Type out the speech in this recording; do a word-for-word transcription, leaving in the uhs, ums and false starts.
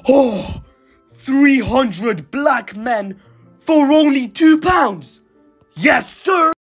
Oh, three hundred black men for only two pounds. Yes, sir.